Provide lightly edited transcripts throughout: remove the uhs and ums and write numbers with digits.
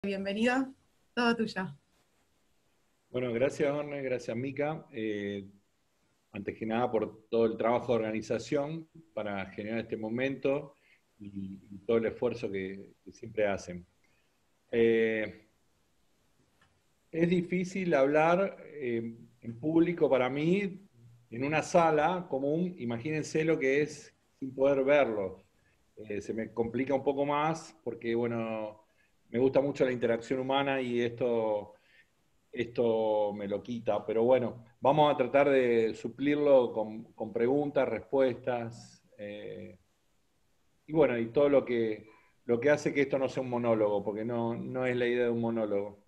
Bienvenido, todo tuyo. Bueno, gracias Orne, gracias Mica. Antes que nada por todo el trabajo de organización para generar este momento y todo el esfuerzo que siempre hacen. Es difícil hablar en público para mí, en una sala común, imagínense lo que es sin poder verlo. Se me complica un poco más porque, bueno, me gusta mucho la interacción humana y esto me lo quita, pero bueno, vamos a tratar de suplirlo con preguntas, respuestas, y bueno, y todo lo que hace que esto no sea un monólogo, porque no es la idea de un monólogo.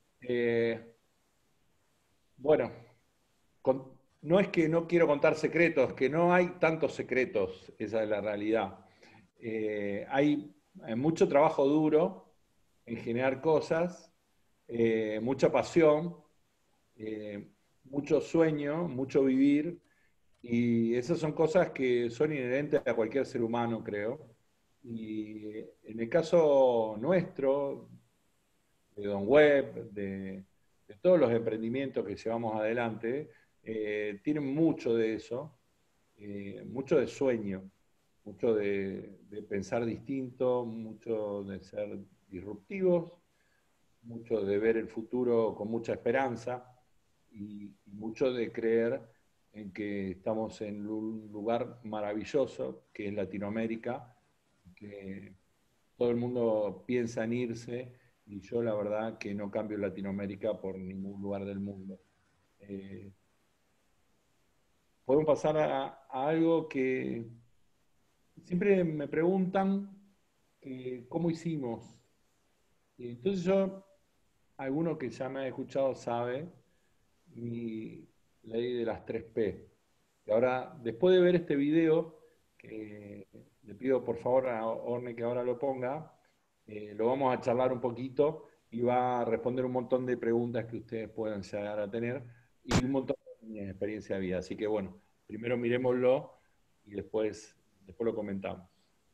Bueno, no es que no quiero contar secretos, que no hay tantos secretos, esa es la realidad. Hay mucho trabajo duro en generar cosas, mucha pasión, eh, mucho sueño, mucho vivir, y esas son cosas que son inherentes a cualquier ser humano, creo. Y en el caso nuestro, de Don Web, de todos los emprendimientos que llevamos adelante, tienen mucho de eso, mucho de sueño, mucho de pensar distinto, mucho de ser disruptivos, mucho de ver el futuro con mucha esperanza y mucho de creer en que estamos en un lugar maravilloso, que es Latinoamérica, que todo el mundo piensa en irse y yo la verdad que no cambio Latinoamérica por ningún lugar del mundo. Eh, Podemos pasar a algo que siempre me preguntan cómo hicimos. Y entonces yo, alguno que ya me ha escuchado sabe mi ley de las 3P. Y ahora, después de ver este video, que le pido por favor a Orne que ahora lo ponga, lo vamos a charlar un poquito y va a responder un montón de preguntas que ustedes puedan llegar a tener y un montón de mi experiencia de vida. Así que bueno, primero miremoslo y después lo comentamos.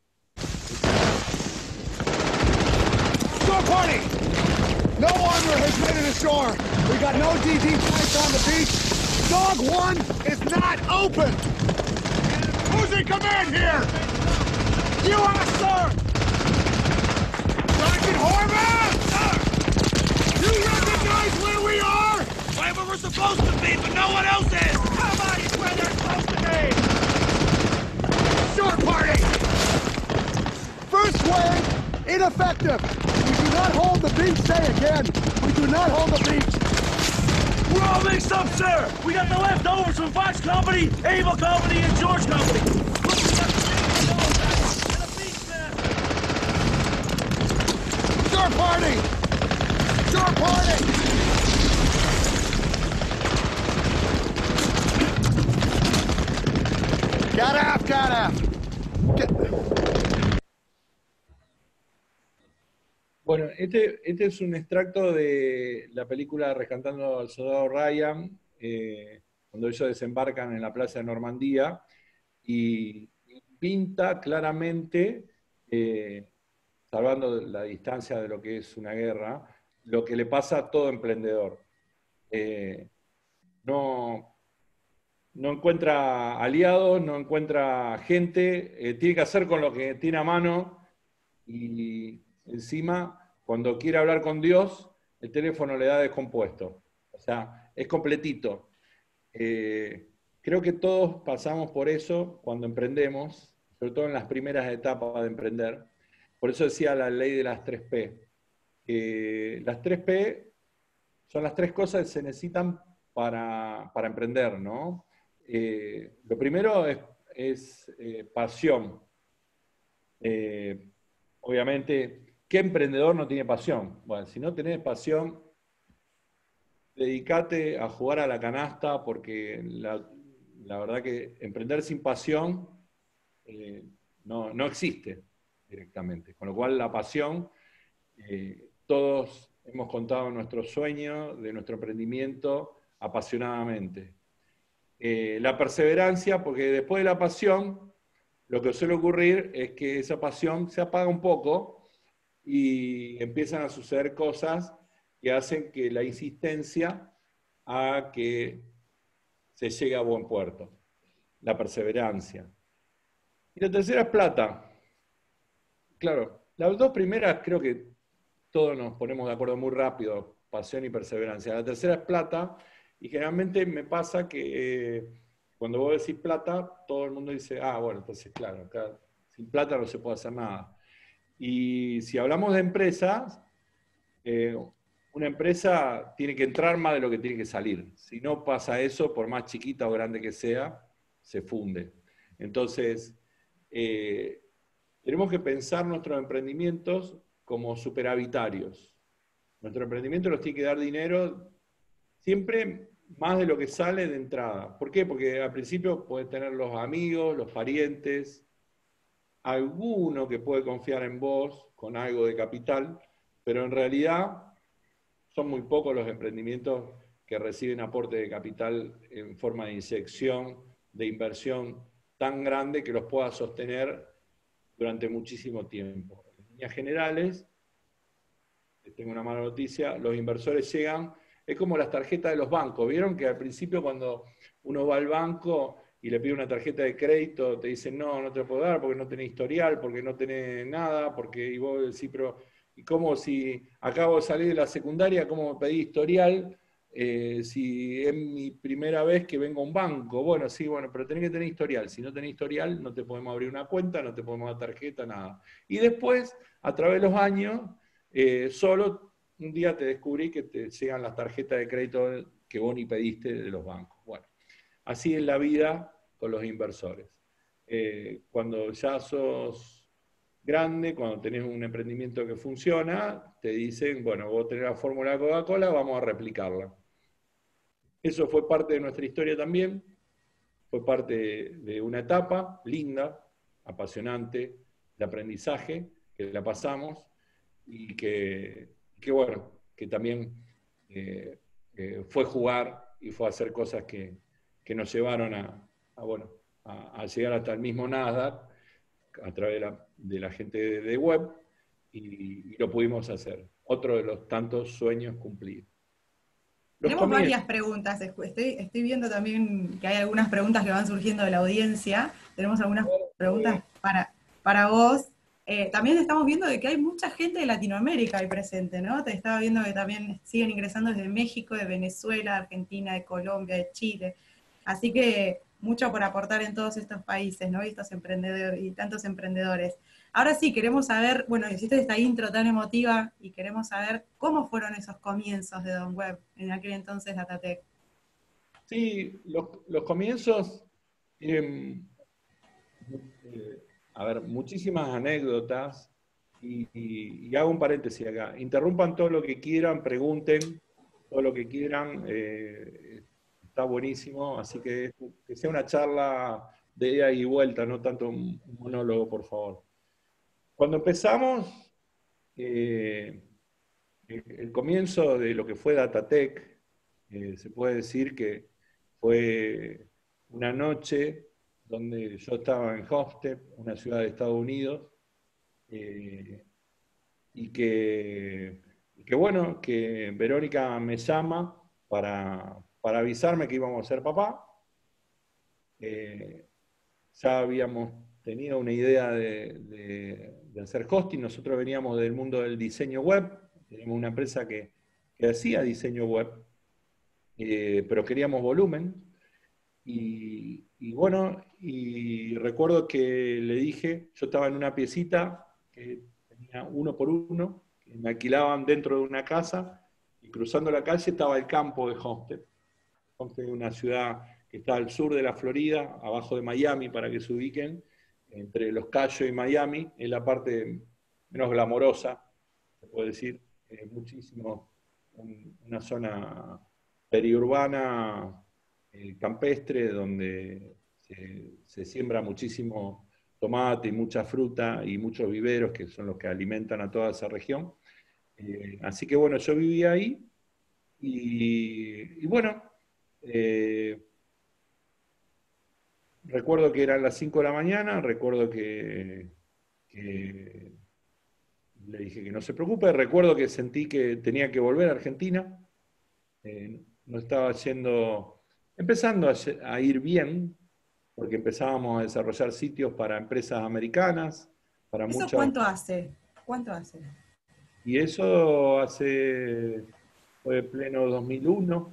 Shore party! No armor has made it ashore. We got no DD flights on the beach. Dog 1 is not open. Who's in command here? You are, sir! Sergeant Horvath! Sir! You recognize where we are? Right where we're supposed to be, but no one else is! Nobody's where they're supposed to be! Shore party! First wave, ineffective! We do not hold the beach, say again! We do not hold the beach! We're all mixed up, sir! We got the leftovers from Fox Company, Able Company, and George Company! Look, we got the and a beach map! Shore party! Shore party! Got aft, got aft! Bueno, este es un extracto de la película Rescatando al Soldado Ryan, cuando ellos desembarcan en la plaza de Normandía, y pinta claramente, salvando la distancia de lo que es una guerra, lo que le pasa a todo emprendedor. No encuentra aliados, no encuentra gente, tiene que hacer con lo que tiene a mano y encima, cuando quiere hablar con Dios, el teléfono le da descompuesto. O sea, es completito. Creo que todos pasamos por eso cuando emprendemos, sobre todo en las primeras etapas de emprender. Por eso decía la ley de las 3P. Las 3P son las tres cosas que se necesitan para emprender, ¿no? Lo primero es pasión. Obviamente, ¿qué emprendedor no tiene pasión? Bueno, si no tenés pasión, dedicate a jugar a la canasta porque la verdad que emprender sin pasión no existe directamente. Con lo cual la pasión, todos hemos contado nuestros sueños, de nuestro emprendimiento apasionadamente. La perseverancia, porque después de la pasión, lo que suele ocurrir es que esa pasión se apaga un poco y empiezan a suceder cosas que hacen que la insistencia haga que se llegue a buen puerto. La perseverancia. Y la tercera es plata. Claro, las dos primeras creo que todos nos ponemos de acuerdo muy rápido, pasión y perseverancia. La tercera es plata, y generalmente me pasa que cuando vos decís plata, todo el mundo dice, ah, bueno, entonces claro, acá sin plata no se puede hacer nada. Y si hablamos de empresas, una empresa tiene que entrar más de lo que tiene que salir. Si no pasa eso, por más chiquita o grande que sea, se funde. Entonces, tenemos que pensar nuestros emprendimientos como superavitarios. Nuestro emprendimiento nos tiene que dar dinero siempre más de lo que sale de entrada. ¿Por qué? Porque al principio puedes tener los amigos, los parientes, alguno que puede confiar en vos con algo de capital, pero en realidad son muy pocos los emprendimientos que reciben aporte de capital en forma de inyección, de inversión tan grande que los pueda sostener durante muchísimo tiempo. En líneas generales, tengo una mala noticia, los inversores llegan, es como las tarjetas de los bancos. ¿Vieron que al principio cuando uno va al banco y le pide una tarjeta de crédito, te dicen, no, no te lo puedo dar porque no tenés historial, porque no tenés nada, porque y vos decís, pero ¿y cómo si acabo de salir de la secundaria, cómo me pedí historial? Si es mi primera vez que vengo a un banco. Bueno, sí, bueno, pero tenés que tener historial. Si no tenés historial, no te podemos abrir una cuenta, no te podemos dar tarjeta, nada. Y después, a través de los años, solo un día te descubrí que te llegan las tarjetas de crédito que vos ni pediste de los bancos. Bueno, así es la vida con los inversores. Cuando ya sos grande, cuando tenés un emprendimiento que funciona, te dicen, bueno, vos tenés la fórmula de Coca-Cola, vamos a replicarla. Eso fue parte de nuestra historia también, fue parte de una etapa linda, apasionante, de aprendizaje, que la pasamos, y que bueno, que también fue jugar y fue hacer cosas que nos llevaron bueno, a llegar hasta el mismo Nasdaq a través de la gente de web, y lo pudimos hacer. Otro de los tantos sueños cumplidos. Tenemos varias preguntas. Estoy viendo también que hay algunas preguntas que van surgiendo de la audiencia. Tenemos algunas preguntas para vos. También estamos viendo de que hay mucha gente de Latinoamérica ahí presente, ¿no? Te estaba viendo que también siguen ingresando desde México, de Venezuela, de Argentina, de Colombia, de Chile. Así que mucho por aportar en todos estos países, ¿no? Y estos emprendedores y tantos emprendedores. Ahora sí, queremos saber, bueno, hiciste esta intro tan emotiva y queremos saber cómo fueron esos comienzos de Don Web, en aquel entonces Datatec. Sí, los comienzos tienen, a ver, muchísimas anécdotas, y hago un paréntesis acá. Interrumpan todo lo que quieran, pregunten todo lo que quieran, está buenísimo, así que sea una charla de ida y vuelta, no tanto un monólogo, por favor. Cuando empezamos, el comienzo de lo que fue Datatec, se puede decir que fue una noche donde yo estaba en Hofstede, una ciudad de Estados Unidos, y que bueno, que Verónica me llama para avisarme que íbamos a ser papá. Ya habíamos tenido una idea de hacer hosting. Nosotros veníamos del mundo del diseño web, teníamos una empresa que hacía diseño web, pero queríamos volumen. Y bueno, y recuerdo que le dije, yo estaba en una piecita que tenía 1 por 1, que me alquilaban dentro de una casa, y cruzando la calle estaba el campo de Homestead. Homestead es una ciudad que está al sur de la Florida, abajo de Miami, para que se ubiquen, entre Los Cayos y Miami, es la parte menos glamorosa, se puede decir, muchísimo, una zona periurbana, campestre, donde se siembra muchísimo tomate y mucha fruta y muchos viveros que son los que alimentan a toda esa región. Así que bueno, yo vivía ahí y bueno, recuerdo que eran las 5 de la mañana, recuerdo que le dije que no se preocupe. Recuerdo que sentí que tenía que volver a Argentina. No estaba empezando a ir bien, porque empezábamos a desarrollar sitios para empresas americanas, para ¿Eso muchas... cuánto hace? ¿Cuánto hace? Y eso fue pleno 2001,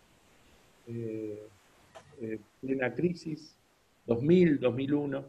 plena crisis, 2000, 2001.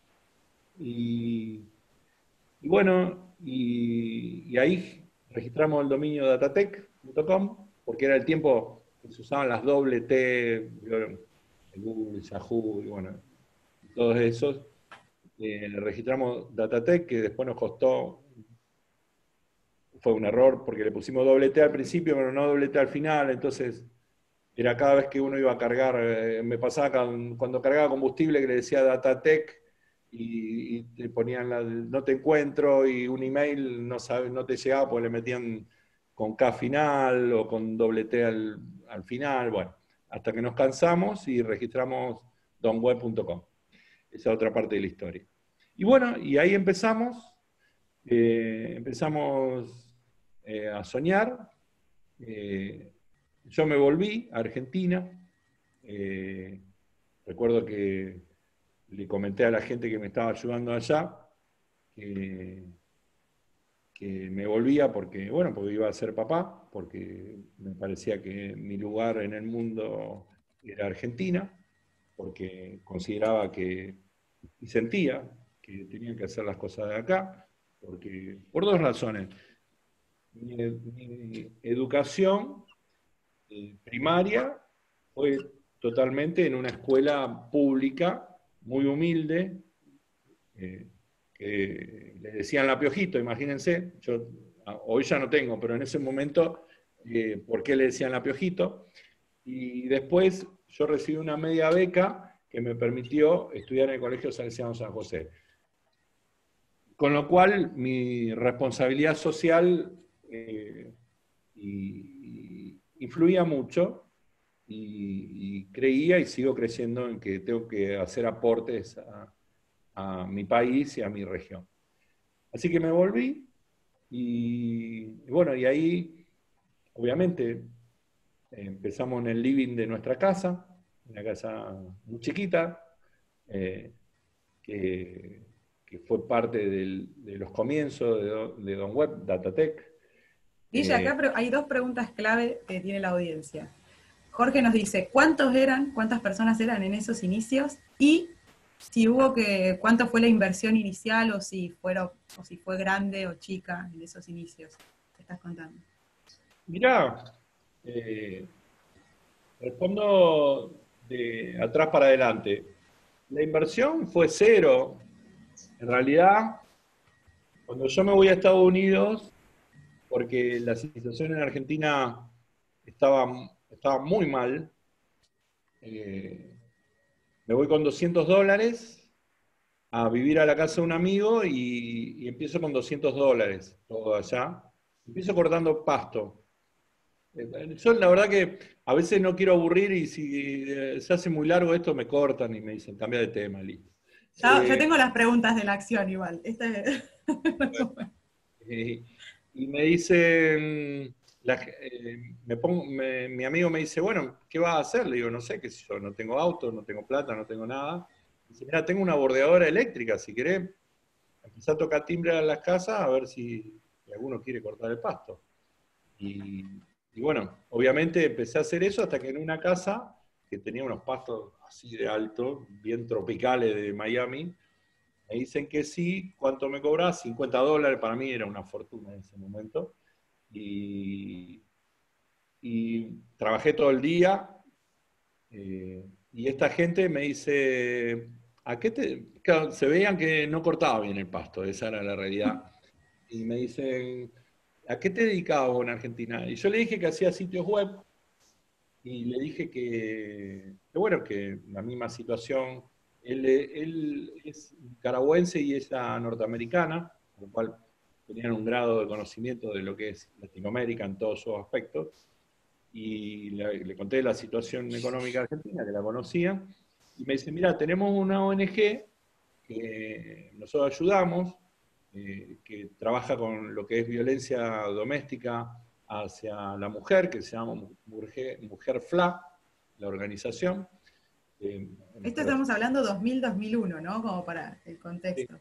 Y bueno, y ahí registramos el dominio datatec.com, porque era el tiempo que se usaban las doble T, Google, Yahoo, y bueno, todos esos. Registramos Datatec, que después nos costó, fue un error porque le pusimos doble T al principio, pero no doble T al final, entonces era cada vez que uno iba a cargar, me pasaba cuando cargaba combustible que le decía Datatec, y te ponían no te encuentro, y un email no te llegaba porque le metían con K final o con doble T al final, bueno, hasta que nos cansamos y registramos donweb.com. Esa otra parte de la historia. Y bueno, y ahí empezamos a soñar. Yo me volví a Argentina. Recuerdo que le comenté a la gente que me estaba ayudando allá que me volvía porque iba a ser papá, porque me parecía que mi lugar en el mundo era Argentina, porque consideraba y sentía que tenía que hacer las cosas de acá, por dos razones. Mi educación primaria fue totalmente en una escuela pública, muy humilde, que le decían La Piojito, imagínense, yo hoy ya no tengo, pero en ese momento, ¿por qué le decían La Piojito? Y después yo recibí una media beca que me permitió estudiar en el Colegio Salesiano San José. Con lo cual, mi responsabilidad social influía mucho, y creía y sigo creyendo en que tengo que hacer aportes a mi país y a mi región. Así que me volví, y bueno, y ahí, obviamente, empezamos en el living de nuestra casa, una casa muy chiquita, que fue parte de los comienzos de DonWeb, Datatec. Guille, acá hay dos preguntas clave que tiene la audiencia. Jorge nos dice, ¿cuántas personas eran en esos inicios? Y si cuánto fue la inversión inicial, o si fue grande o chica en esos inicios. ¿Qué estás contando? Mirá, respondo de atrás para adelante. La inversión fue cero. En realidad, cuando yo me voy a Estados Unidos, porque la situación en Argentina estaba muy mal, me voy con $200 a vivir a la casa de un amigo, y empiezo con $200, todo allá. Empiezo cortando pasto. Yo la verdad que a veces no quiero aburrir, y si se hace muy largo esto me cortan y me dicen, cambia de tema, listo. Yo tengo las preguntas de la acción igual. Y me dicen, mi amigo me dice, bueno, ¿qué vas a hacer? Le digo, no sé, qué sé yo, no tengo auto, no tengo plata, no tengo nada. Dice, mira, tengo una bordeadora eléctrica, si querés, empezá a tocar timbre a las casas a ver si alguno quiere cortar el pasto. Y bueno, obviamente empecé a hacer eso hasta que en una casa que tenía unos pastos así de alto, bien tropicales de Miami, me dicen que sí. ¿Cuánto me cobras? $50, para mí era una fortuna en ese momento. Y trabajé todo el día, y esta gente me dice, claro, se veían que no cortaba bien el pasto, esa era la realidad. Y me dicen, ¿a qué te dedicabas vos en Argentina? Y yo le dije que hacía sitios web, y le dije que la misma situación. Él es nicaragüense y ella norteamericana, con lo cual tenían un grado de conocimiento de lo que es Latinoamérica en todos sus aspectos. Y le conté la situación económica argentina, que la conocía, y me dice, mira, tenemos una ONG que nosotros ayudamos, que trabaja con lo que es violencia doméstica hacia la mujer, que se llama Mujer FLA, la organización. Esto estamos hablando 2000-2001, ¿no? Como para el contexto.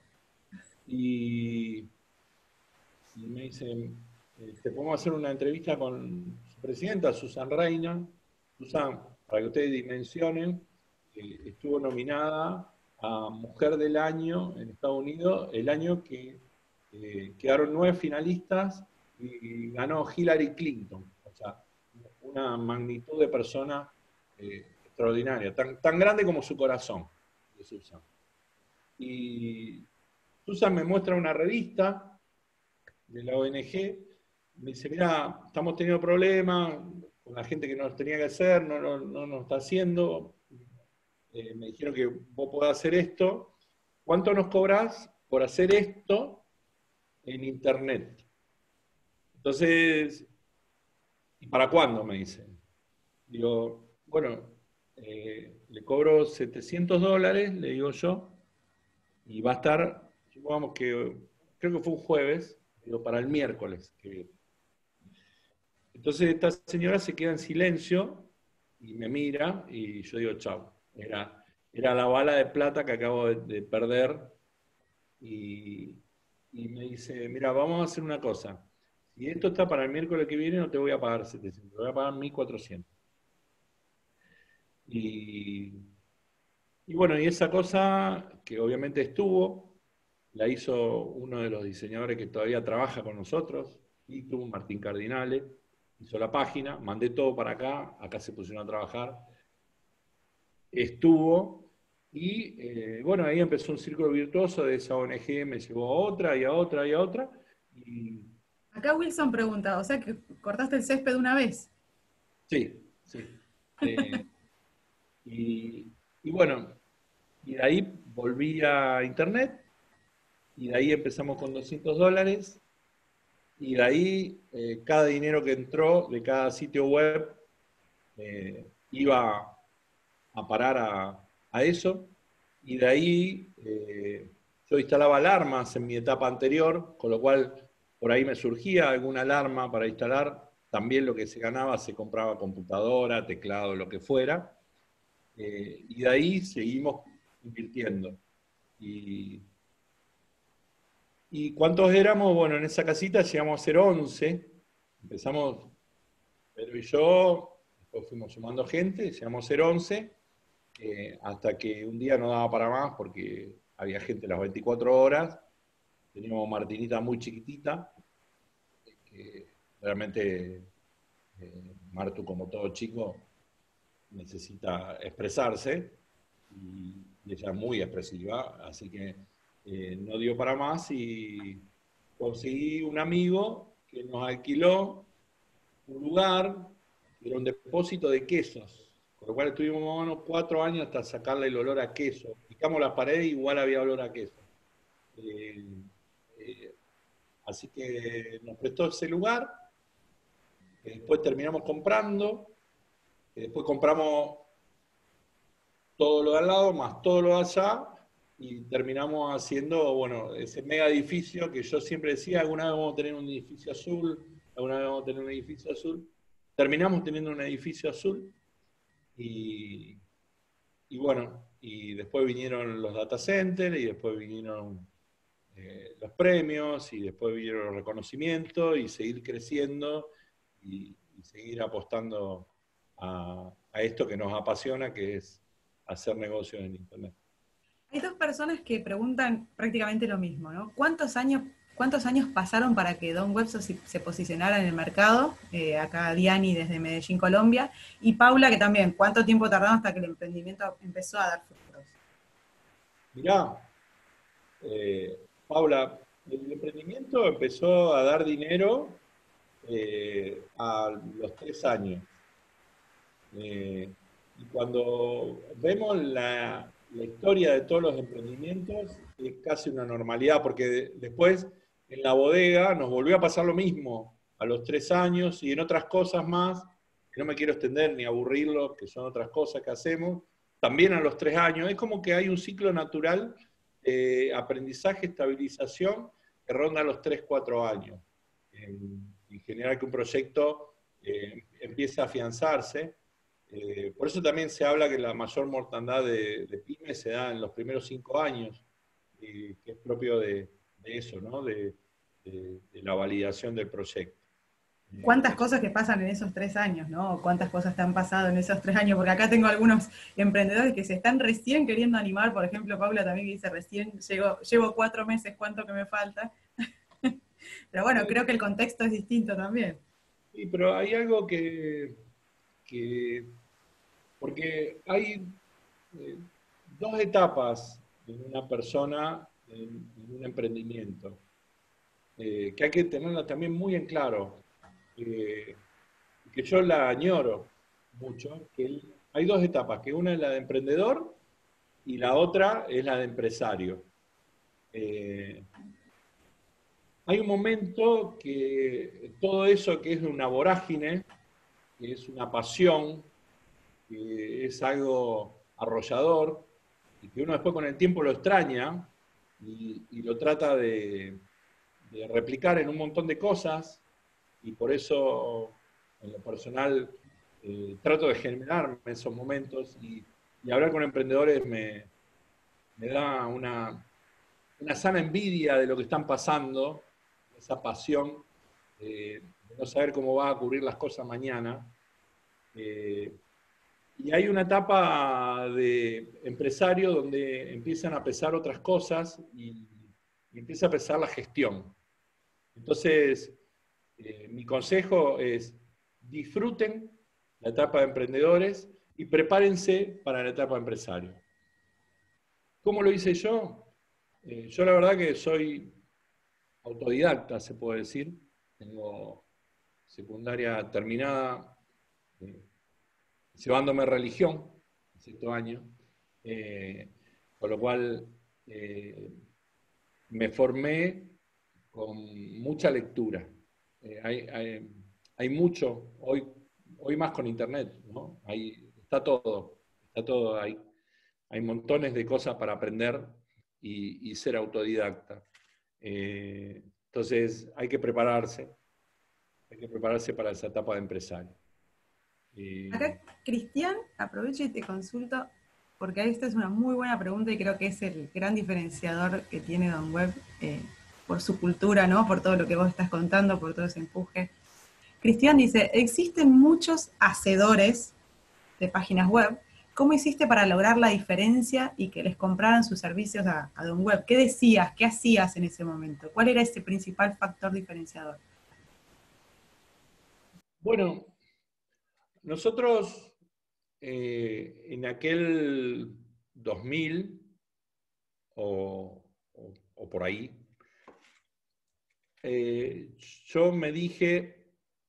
Y me dicen, te podemos hacer una entrevista con su presidenta, Susan Reina. Susan, para que ustedes dimensionen, estuvo nominada a Mujer del Año en Estados Unidos, el año que quedaron 9 finalistas y ganó Hillary Clinton. O sea, una magnitud de persona extraordinaria, tan grande como su corazón, de Susan. Y Susan me muestra una revista de la ONG, me dice, mira, estamos teniendo problemas con la gente que nos tenía que hacer, no nos está haciendo, me dijeron que vos podés hacer esto, ¿cuánto nos cobrás por hacer esto en internet? Entonces, ¿y para cuándo? Me dicen. Digo, bueno, le cobro $700, le digo yo, y va a estar, supongamos que, creo que fue un jueves, digo, para el miércoles que viene. Entonces esta señora se queda en silencio y me mira y yo digo, chau. Era la bala de plata que acabo de perder y me dice, mira, vamos a hacer una cosa. Si esto está para el miércoles que viene, no te voy a pagar 700, te voy a pagar 1.400. Y bueno, y esa cosa que obviamente estuvo, la hizo uno de los diseñadores que todavía trabaja con nosotros, y tuvo Martín Cardinale, hizo la página, mandé todo para acá se pusieron a trabajar, estuvo, y bueno, ahí empezó un círculo virtuoso de esa ONG, me llevó a otra, y a otra, y a otra, y... Acá Wilson pregunta, o sea que cortaste el césped una vez. Sí. Y bueno, y de ahí volví a internet, y de ahí empezamos con $200, y de ahí cada dinero que entró de cada sitio web iba a parar a eso, y de ahí yo instalaba alarmas en mi etapa anterior, con lo cual por ahí me surgía alguna alarma para instalar, también lo que se ganaba se compraba computadora, teclado, lo que fuera, y de ahí seguimos invirtiendo. ¿Y cuántos éramos? Bueno, en esa casita llegamos a ser 11, empezamos Pedro y yo, después fuimos sumando gente, llegamos a ser 11, hasta que un día no daba para más porque había gente las 24 horas, teníamos Martinita muy chiquitita, que realmente Martu, como todo chico, necesita expresarse, y ella es muy expresiva, así que no dio para más y conseguí un amigo que nos alquiló un lugar que era un depósito de quesos, con lo cual estuvimos más o menos 4 años hasta sacarle el olor a queso. Picamos las paredes y igual había olor a queso. Así que nos prestó ese lugar, que después terminamos comprando, que después compramos todo lo de al lado más todo lo de allá, y terminamos haciendo, bueno, ese mega edificio que yo siempre decía, alguna vez vamos a tener un edificio azul, alguna vez vamos a tener un edificio azul. Terminamos teniendo un edificio azul, y bueno, y después vinieron los data centers, y después vinieron los premios, y después vinieron los reconocimientos, y seguir creciendo, y seguir apostando a esto que nos apasiona, que es hacer negocios en Internet. Hay dos personas que preguntan prácticamente lo mismo, ¿no? ¿Cuántos años pasaron para que Don Webso se posicionara en el mercado? Acá Diani desde Medellín, Colombia, y Paula, que también, ¿cuánto tiempo tardaron hasta que el emprendimiento empezó a dar frutos? Mirá, Paula, el emprendimiento empezó a dar dinero a los 3 años. Y cuando vemos la historia de todos los emprendimientos, es casi una normalidad, porque después en la bodega nos volvió a pasar lo mismo a los 3 años, y en otras cosas más, que no me quiero extender ni aburrirlo, que son otras cosas que hacemos, también a los 3 años. Es como que hay un ciclo natural de aprendizaje, estabilización, que ronda los 3, 4 años, en general que un proyecto empiece a afianzarse. Por eso también se habla que la mayor mortandad de pymes se da en los primeros 5 años, que es propio de eso, ¿no? De la validación del proyecto. ¿Cuántas cosas que pasan en esos 3 años, ¿no? ¿Cuántas cosas te han pasado en esos 3 años? Porque acá tengo algunos emprendedores que se están recién queriendo animar, por ejemplo, Paula también que dice recién, llevo 4 meses, ¿cuánto que me falta? Pero bueno, creo que el contexto es distinto también. Sí, pero hay algo porque hay 2 etapas en una persona, en un emprendimiento, que hay que tenerla también muy en claro. Que yo la añoro mucho, que hay 2 etapas, que una es la de emprendedor y la otra es la de empresario. Hay un momento que todo eso que es una vorágine, que es una pasión, que es algo arrollador, y que uno después con el tiempo lo extraña y lo trata de replicar en un montón de cosas, y por eso en lo personal trato de generarme esos momentos y hablar con emprendedores me da una sana envidia de lo que están pasando, esa pasión de no saber cómo va a ocurrir las cosas mañana. Y hay una etapa de empresario donde empiezan a pesar otras cosas y empieza a pesar la gestión. Entonces, mi consejo es disfruten la etapa de emprendedores y prepárense para la etapa de empresario. ¿Cómo lo hice yo? Yo la verdad que soy autodidacta, se puede decir. Tengo secundaria terminada, llevándome religión, en 6 años, con lo cual me formé con mucha lectura. Hay mucho, hoy más con internet, ¿no? Está todo ahí. Hay montones de cosas para aprender y ser autodidacta. Entonces hay que prepararse para esa etapa de empresario. Acá, Cristian, aprovecho y te consulto, porque esta es una muy buena pregunta y creo que es el gran diferenciador que tiene Don Web por su cultura, ¿no? Por todo lo que vos estás contando, por todo ese empuje. Cristian dice, existen muchos hacedores de páginas web. ¿Cómo hiciste para lograr la diferencia y que les compraran sus servicios a Don Web? ¿Qué decías? ¿Qué hacías en ese momento? ¿Cuál era ese principal factor diferenciador? Bueno, nosotros en aquel 2000 o por ahí, yo me dije,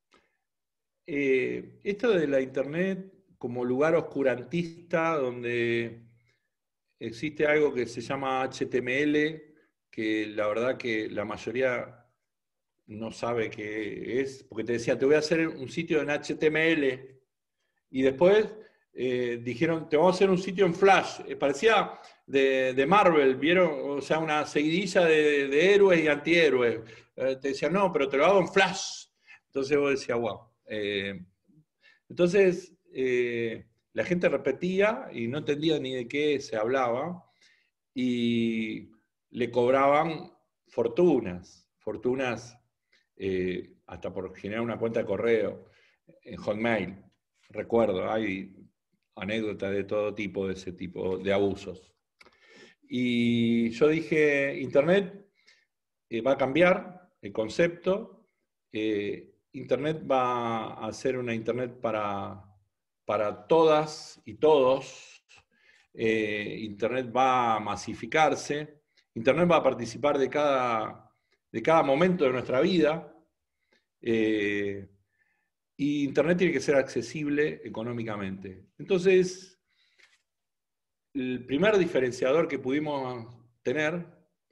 esto de la internet como lugar oscurantista donde existe algo que se llama HTML, que la verdad que la mayoría no sabe qué es, porque te decía, te voy a hacer un sitio en HTML, y después dijeron, te vamos a hacer un sitio en Flash. Parecía de Marvel, ¿vieron? O sea, una seguidilla de héroes y antihéroes. Te decían, no, pero te lo hago en Flash. Entonces vos decías, wow. Entonces, la gente repetía y no entendía ni de qué se hablaba, y le cobraban fortunas hasta por generar una cuenta de correo en Hotmail. Recuerdo, hay anécdotas de todo tipo, de ese tipo de abusos. Y yo dije, Internet va a cambiar el concepto, Internet va a ser una Internet para todas y todos, Internet va a masificarse, Internet va a participar de cada momento de nuestra vida, y Internet tiene que ser accesible económicamente. Entonces, el primer diferenciador que pudimos tener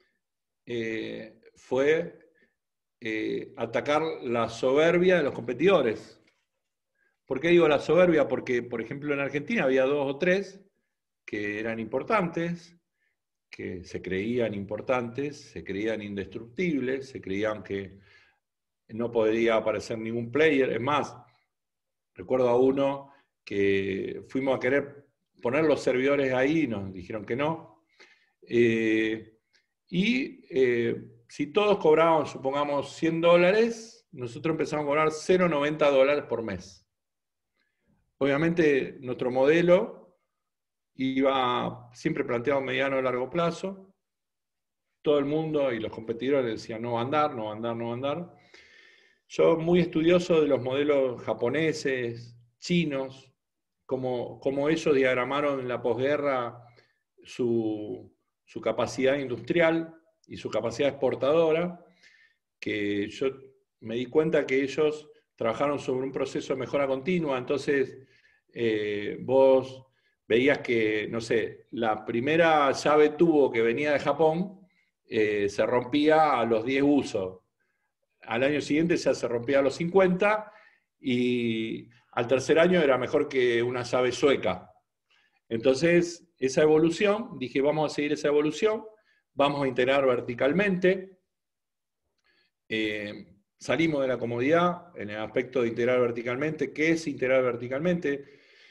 fue atacar la soberbia de los competidores. ¿Por qué digo la soberbia? Porque, por ejemplo, en Argentina había 2 o 3 que eran importantes, que se creían importantes, se creían indestructibles, se creían que no podría aparecer ningún player. Es más, recuerdo a uno que fuimos a querer poner los servidores ahí y nos dijeron que no. Si todos cobraban, supongamos, $100, nosotros empezamos a cobrar $0.90 por mes. Obviamente nuestro modelo iba siempre planteado a mediano o largo plazo. Todo el mundo y los competidores decían no va a andar, no va a andar, no va a andar. Yo muy estudioso de los modelos japoneses, chinos, como ellos diagramaron en la posguerra su capacidad industrial y su capacidad exportadora, que yo me di cuenta que ellos trabajaron sobre un proceso de mejora continua. Entonces vos veías que, no sé, la primera llave tubo que venía de Japón se rompía a los 10 usos. Al año siguiente ya se rompía a los 50 y al tercer año era mejor que una llave sueca. Entonces, esa evolución, dije, vamos a seguir esa evolución, vamos a integrar verticalmente. Salimos de la comodidad en el aspecto de integrar verticalmente. ¿Qué es integrar verticalmente?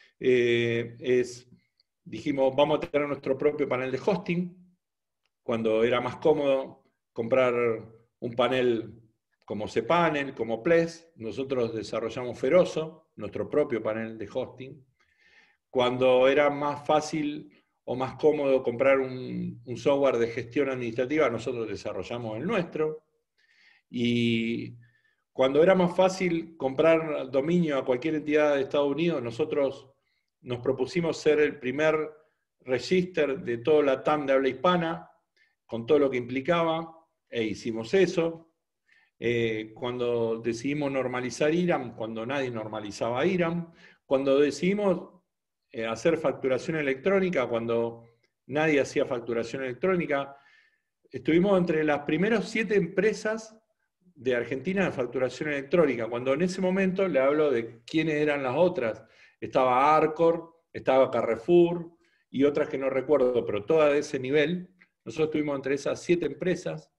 Dijimos, vamos a tener nuestro propio panel de hosting, cuando era más cómodo comprar un panel como cPanel, como Ples. Nosotros desarrollamos Ferozo, nuestro propio panel de hosting. Cuando era más fácil o más cómodo comprar un software de gestión administrativa, nosotros desarrollamos el nuestro. Y cuando era más fácil comprar dominio a cualquier entidad de Estados Unidos, nosotros nos propusimos ser el primer register de toda la TAM de habla hispana, con todo lo que implicaba, e hicimos eso. Cuando decidimos normalizar IRAM, cuando nadie normalizaba IRAM, cuando decidimos hacer facturación electrónica, cuando nadie hacía facturación electrónica, estuvimos entre las primeras 7 empresas de Argentina de facturación electrónica, cuando en ese momento le hablo de quiénes eran las otras. Estaba Arcor, estaba Carrefour y otras que no recuerdo, pero todas de ese nivel. Nosotros estuvimos entre esas 7 empresas.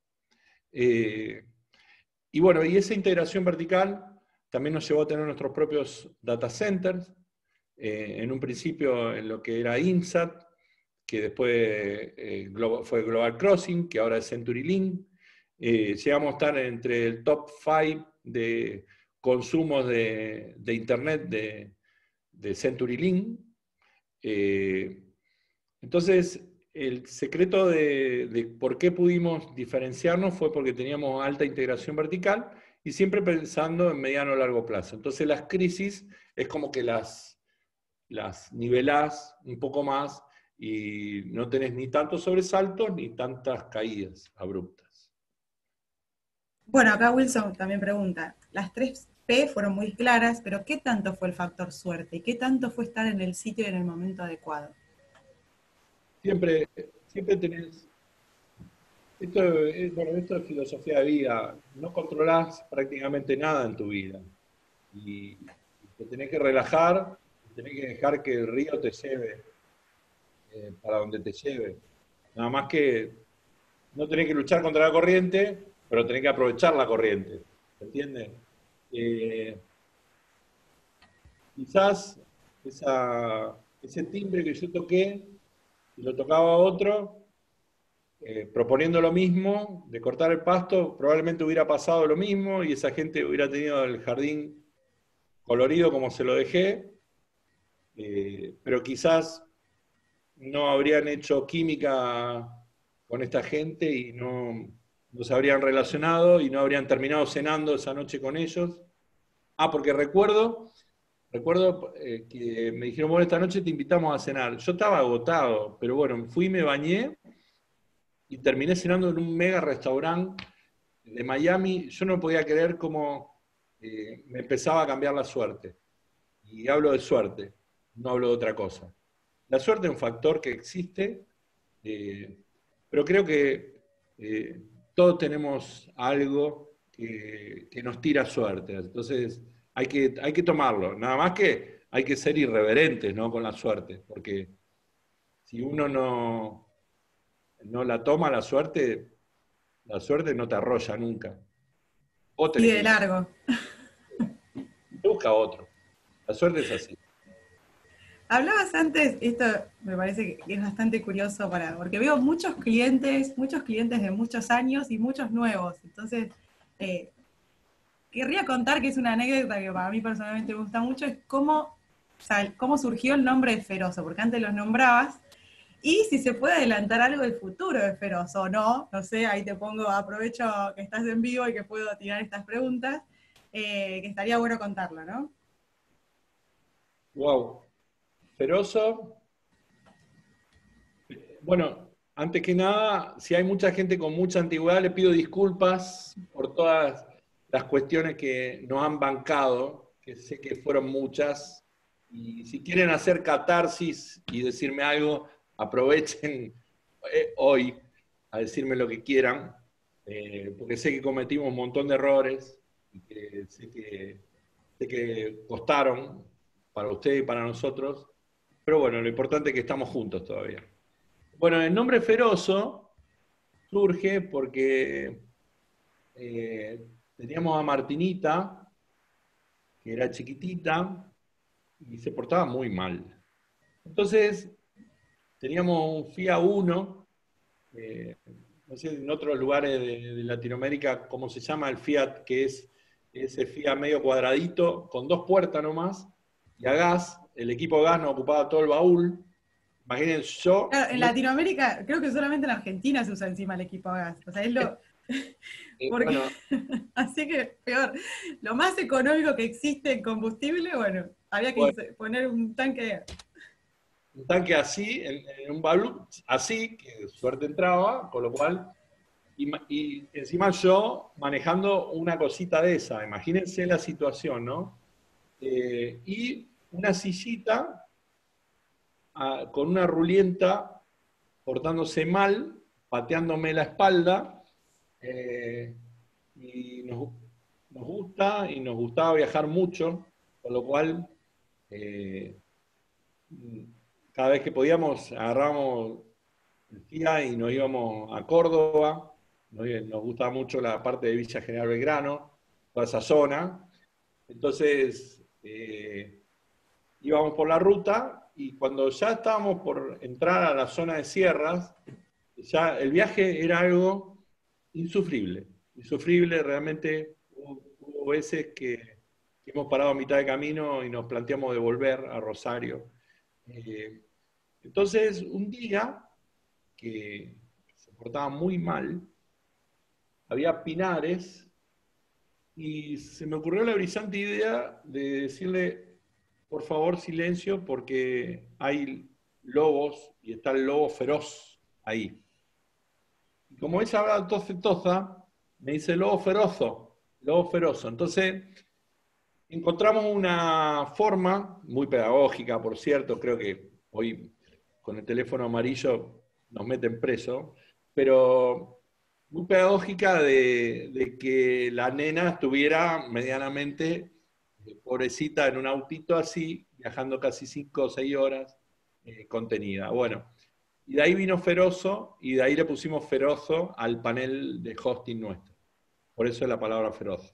Y bueno, y esa integración vertical también nos llevó a tener nuestros propios data centers, en un principio en lo que era INSAT, que después fue Global Crossing, que ahora es CenturyLink. Llegamos a estar entre el top 5 de consumos de Internet de CenturyLink. Entonces, el secreto de por qué pudimos diferenciarnos fue porque teníamos alta integración vertical y siempre pensando en mediano o largo plazo. Entonces las crisis es como que las nivelás un poco más y no tenés ni tantos sobresaltos ni tantas caídas abruptas. Bueno, acá Wilson también pregunta, las 3 P fueron muy claras, pero ¿qué tanto fue el factor suerte? ¿Y qué tanto fue estar en el sitio y en el momento adecuado? Siempre tenés, esto es filosofía de vida, no controlás prácticamente nada en tu vida y te tenés que relajar, tenés que dejar que el río te lleve para donde te lleve. Nada más que no tenés que luchar contra la corriente, pero tenés que aprovechar la corriente, ¿entiendes? Quizás ese timbre que yo toqué, y lo tocaba otro, proponiendo lo mismo, de cortar el pasto, probablemente hubiera pasado lo mismo y esa gente hubiera tenido el jardín colorido como se lo dejé, pero quizás no habrían hecho química con esta gente y no se habrían relacionado y no habrían terminado cenando esa noche con ellos. Porque recuerdo que me dijeron, bueno, esta noche te invitamos a cenar. Yo estaba agotado, pero bueno, fui y me bañé y terminé cenando en un mega restaurante de Miami. Yo no podía creer cómo me empezaba a cambiar la suerte. Y hablo de suerte, no hablo de otra cosa. La suerte es un factor que existe, pero creo que todos tenemos algo que nos tira suerte. Entonces, hay que tomarlo. Nada más que hay que ser irreverentes, ¿no?, con la suerte, porque si uno no la toma la suerte no te arrolla nunca. Vos Y tenés de largo. que busca otro. La suerte es así. Hablabas antes, esto me parece que es bastante curioso porque veo muchos clientes de muchos años y muchos nuevos. Entonces, querría contar que es una anécdota que para mí personalmente me gusta mucho, es cómo surgió el nombre de Ferozo, porque antes los nombrabas, y si se puede adelantar algo del futuro de Ferozo o no sé, ahí te pongo, aprovecho que estás en vivo y que puedo tirar estas preguntas, que estaría bueno contarlo, ¿no? Wow. Ferozo. Bueno, antes que nada, si hay mucha gente con mucha antigüedad, le pido disculpas por todas las cuestiones que nos han bancado, que sé que fueron muchas. Y si quieren hacer catarsis y decirme algo, aprovechen hoy a decirme lo que quieran, porque sé que cometimos un montón de errores y que sé que costaron para usted y para nosotros. Pero bueno, lo importante es que estamos juntos todavía. Bueno, el nombre Ferozo surge porque teníamos a Martinita, que era chiquitita, y se portaba muy mal. Entonces, teníamos un Fiat Uno, no sé, en otros lugares de Latinoamérica, ¿cómo se llama? El Fiat, que es ese Fiat medio cuadradito, con 2 puertas nomás, y a gas, el equipo gas nos ocupaba todo el baúl. Imagínense yo. Claro, en Latinoamérica, creo que solamente en Argentina se usa encima el equipo a gas. O sea, es lo. Porque, Bueno, así que peor. Lo más económico que existe en combustible, bueno, había que bueno, poner un tanque de gas. un tanque así, en un baúl, así, que suerte entraba, con lo cual, y encima yo manejando una cosita de esa, imagínense la situación, ¿no? Y una sillita con una rulienta portándose mal, pateándome la espalda, y nos gusta y nos gustaba viajar mucho, con lo cual cada vez que podíamos agarrábamos el FIA y nos íbamos a Córdoba, nos gustaba mucho la parte de Villa General Belgrano, toda esa zona. Entonces íbamos por la ruta y cuando ya estábamos por entrar a la zona de sierras, ya el viaje era algo insufrible, insufrible realmente. Hubo veces que hemos parado a mitad de camino y nos planteamos de volver a Rosario. Entonces, un día que se portaba muy mal, había pinares y se me ocurrió la brillante idea de decirle, por favor, silencio, porque hay lobos y está el lobo feroz ahí. Y como ella habla toza, me dice lobo ferozo, lobo ferozo. Entonces, encontramos una forma muy pedagógica, por cierto, creo que hoy con el teléfono amarillo nos meten preso, pero muy pedagógica de que la nena estuviera medianamente, pobrecita, en un autito así, viajando casi 5 o 6 horas, contenida. Bueno, y de ahí vino Ferozo, y de ahí le pusimos Ferozo al panel de hosting nuestro. Por eso es la palabra feroz.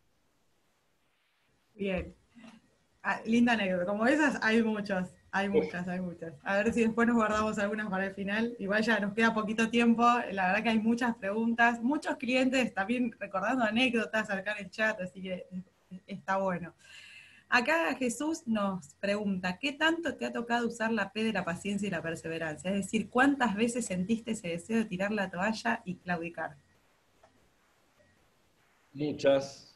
Bien. Linda anécdota. Como esas, hay muchas. Hay muchas. A ver si después nos guardamos algunas para el final. Igual ya nos queda poquito tiempo. La verdad que hay muchas preguntas. Muchos clientes también recordando anécdotas acá en el chat, así que está bueno. Acá Jesús nos pregunta, ¿qué tanto te ha tocado usar la P de la paciencia y la perseverancia? Es decir, ¿cuántas veces sentiste ese deseo de tirar la toalla y claudicar? Muchas.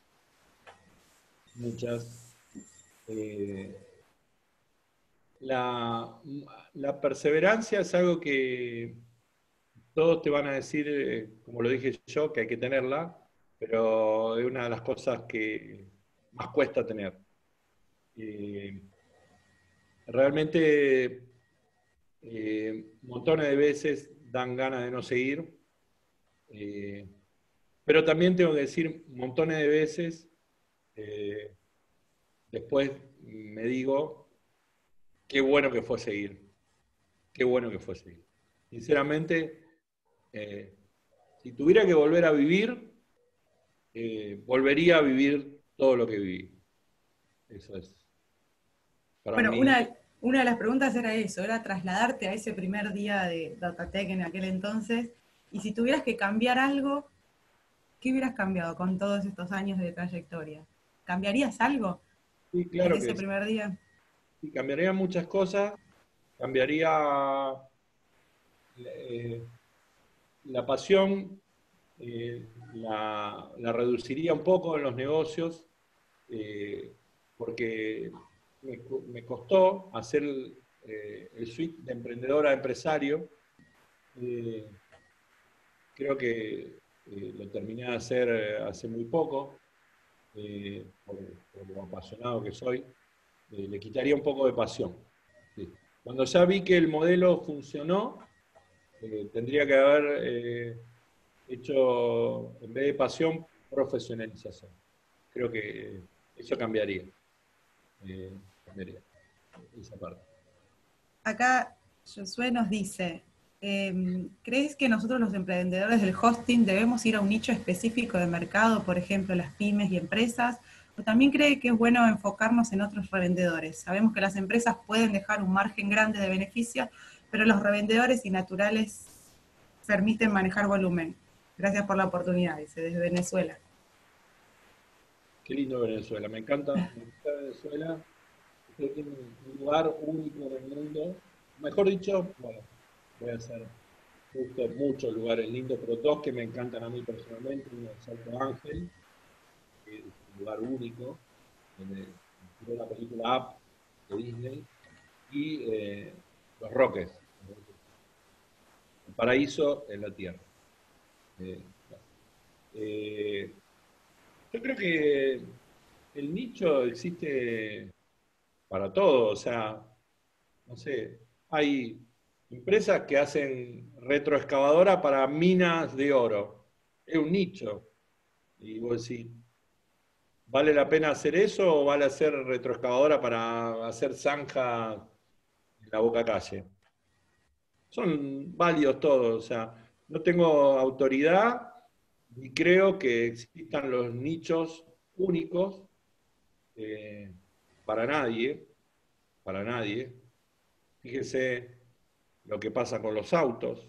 La perseverancia es algo que todos te van a decir, como lo dije yo, que hay que tenerla, pero es una de las cosas que más cuesta tener. Realmente, montones de veces dan ganas de no seguir, pero también tengo que decir, montones de veces, después me digo, qué bueno que fue seguir. Qué bueno que fue seguir. Sinceramente, si tuviera que volver a vivir, volvería a vivir todo lo que viví. Eso es. Para Bueno, mí, una de las preguntas era eso, era trasladarte a ese primer día de Datatec en aquel entonces, y si tuvieras que cambiar algo, ¿qué hubieras cambiado con todos estos años de trayectoria? ¿Cambiarías algo sí, desde claro ese que sí. primer día? Sí, cambiaría muchas cosas, cambiaría eh, la pasión, la reduciría un poco en los negocios, porque me costó hacer el switch de emprendedor a empresario. Eh, Creo que lo terminé de hacer hace muy poco, por lo apasionado que soy. Le quitaría un poco de pasión. Sí. Cuando ya vi que el modelo funcionó, tendría que haber hecho, en vez de pasión, profesionalización. Creo que eso cambiaría. Cambiaría esa parte. Acá Josué nos dice, ¿crees que nosotros los emprendedores del hosting debemos ir a un nicho específico de mercado, por ejemplo las pymes y empresas? ¿O también cree que es bueno enfocarnos en otros revendedores? Sabemos que las empresas pueden dejar un margen grande de beneficio, pero los revendedores y naturales permiten manejar volumen. Gracias por la oportunidad, dice desde Venezuela. Qué lindo Venezuela, me encanta Venezuela. Creo que tiene un lugar único en el mundo. Mejor dicho, bueno, voy a hacer justo muchos lugares lindos, pero dos que me encantan a mí personalmente. Uno es Salto Ángel, que es un lugar único, donde inspiró la película Up de Disney, y Los Roques, el paraíso en la tierra. Eh, eh, yo creo que el nicho existe para todo, o sea, no sé, hay empresas que hacen retroexcavadora para minas de oro. Es un nicho. Y vos decís, ¿vale la pena hacer eso o vale hacer retroexcavadora para hacer zanja en la Boca Calle? Son válidos todos, o sea, no tengo autoridad ni creo que existan los nichos únicos eh, para nadie, para nadie. Fíjese lo que pasa con los autos.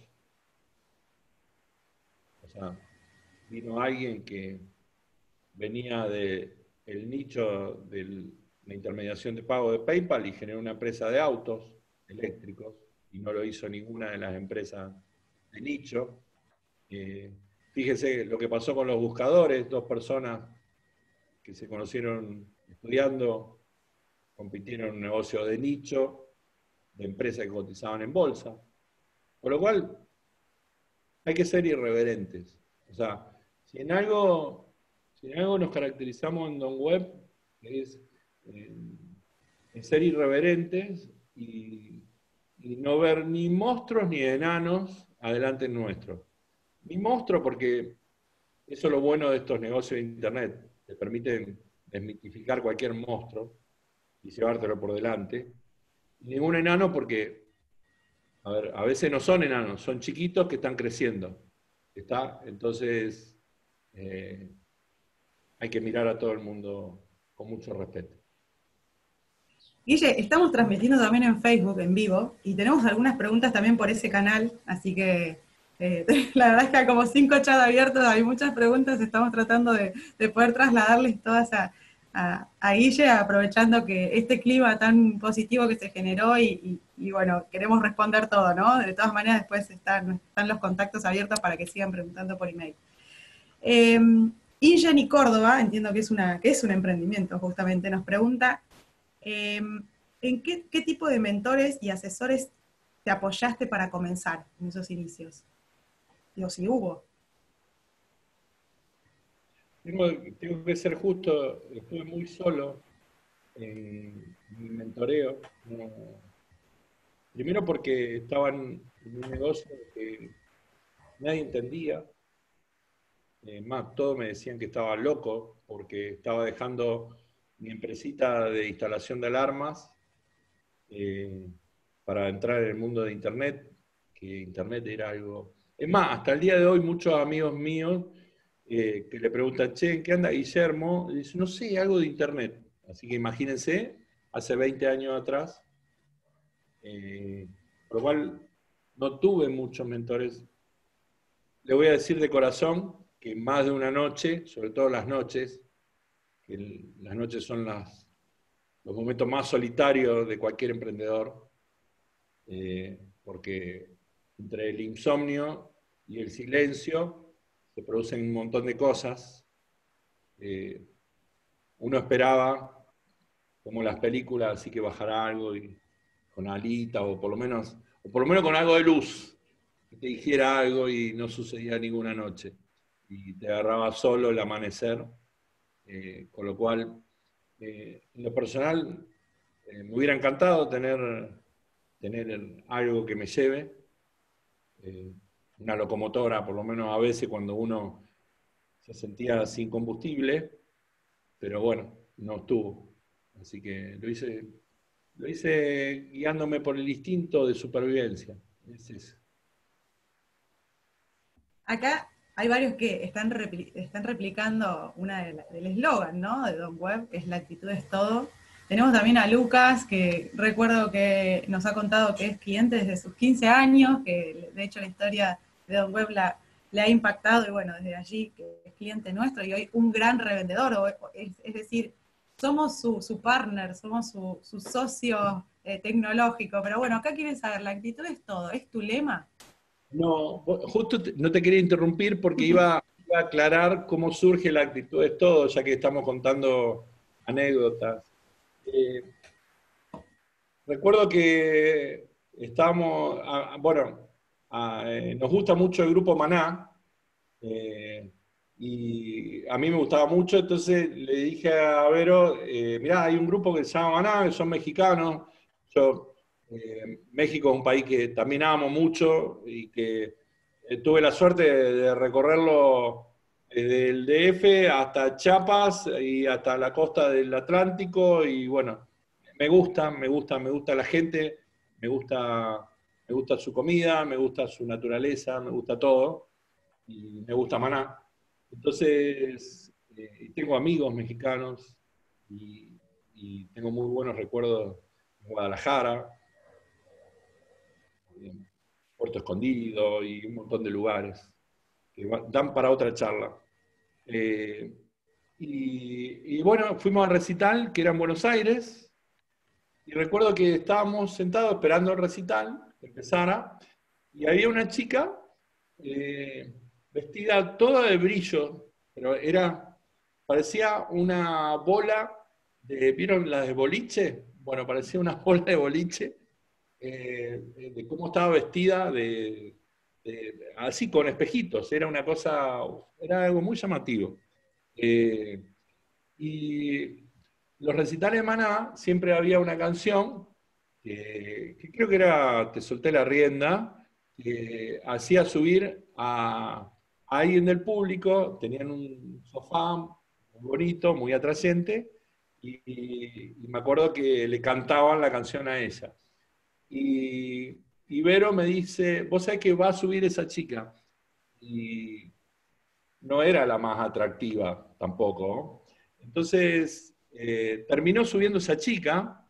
O sea, vino alguien que venía del nicho de la intermediación de pago de PayPal y generó una empresa de autos eléctricos y no lo hizo ninguna de las empresas de nicho. Fíjese lo que pasó con los buscadores, dos personas que se conocieron estudiando, compitieron en un negocio de nicho, de empresas que cotizaban en bolsa. Con lo cual, hay que ser irreverentes. O sea, si en algo nos caracterizamos en Don Web, es en ser irreverentes y no ver ni monstruos ni enanos adelante nuestro. Ni monstruos porque eso es lo bueno de estos negocios de Internet, te permiten desmitificar cualquier monstruo y llevártelo por delante. Y ningún enano porque, a ver, a veces no son enanos, son chiquitos que están creciendo. ¿Está? Entonces, hay que mirar a todo el mundo con mucho respeto. Guille, estamos transmitiendo también en Facebook en vivo y tenemos algunas preguntas también por ese canal, así que la verdad es que hay como 5 chats abiertos, hay muchas preguntas, estamos tratando de poder trasladarles todas a Guille, aprovechando que este clima tan positivo que se generó y bueno, queremos responder todo, ¿no? De todas maneras después están los contactos abiertos para que sigan preguntando por email. Ingeni Córdoba, entiendo que es un emprendimiento justamente, nos pregunta, ¿en qué tipo de mentores y asesores te apoyaste para comenzar en esos inicios? Digo, si hubo. Tengo que ser justo, estuve muy solo en mi mentoreo. Primero porque estaban en un negocio que nadie entendía. Más, todos me decían que estaba loco porque estaba dejando mi empresita de instalación de alarmas para entrar en el mundo de Internet, que Internet era Es más, hasta el día de hoy muchos amigos míos que le preguntan, che, ¿en qué anda Guillermo? Y dice, no sé, algo de internet. Así que imagínense, hace 20 años atrás, por lo cual no tuve muchos mentores. Le voy a decir de corazón que más de una noche, sobre todo las noches, que las noches son los momentos más solitarios de cualquier emprendedor, porque entre el insomnio y el silencio se producen un montón de cosas. Uno esperaba, como las películas, así que bajara algo y, con alita, o por lo menos con algo de luz, que te dijera algo y no sucedía ninguna noche. Y te agarraba solo el amanecer, con lo cual, en lo personal, me hubiera encantado tener algo que me lleve, una locomotora, por lo menos a veces cuando uno se sentía sin combustible, pero bueno, no estuvo. Así que lo hice guiándome por el instinto de supervivencia. Es eso. Acá hay varios que están replicando del eslogan, ¿no? De Don Webb, que es la actitud es todo. Tenemos también a Lucas, que recuerdo que nos ha contado que es cliente desde sus 15 años, que de hecho la historia de Don Webb le ha impactado, y bueno, desde allí que es cliente nuestro, y hoy un gran revendedor, es decir, somos su partner, somos su socio tecnológico, pero bueno, acá quieren saber, la actitud es todo, ¿es tu lema? No, justo no te quería interrumpir porque iba a aclarar cómo surge la actitud es todo, ya que estamos contando anécdotas. Recuerdo que estábamos, nos gusta mucho el grupo Maná, y a mí me gustaba mucho, entonces le dije a Vero, mirá, hay un grupo que se llama Maná, que son mexicanos. México es un país que también amo mucho y que tuve la suerte de recorrerlo desde el DF hasta Chiapas y hasta la costa del Atlántico, y bueno, me gusta la gente, me gusta su comida, me gusta su naturaleza, me gusta todo, y me gusta Maná. Entonces, tengo amigos mexicanos y tengo muy buenos recuerdos en Guadalajara, en Puerto Escondido y un montón de lugares que dan para otra charla. Y bueno, fuimos al recital que era en Buenos Aires, y recuerdo que estábamos sentados esperando el recital que empezara, y había una chica vestida toda de brillo, pero parecía una bola ¿vieron las de boliche? Bueno, parecía una bola de boliche, de cómo estaba vestida, así con espejitos, era algo muy llamativo. Y los recitales de Maná siempre había una canción que creo que era Te solté la rienda, que hacía subir a alguien del público, tenían un sofá muy bonito, muy atrayente, y me acuerdo que le cantaban la canción a ella. Y Vero me dice, vos sabés que va a subir esa chica, y no era la más atractiva tampoco. Entonces, terminó subiendo esa chica,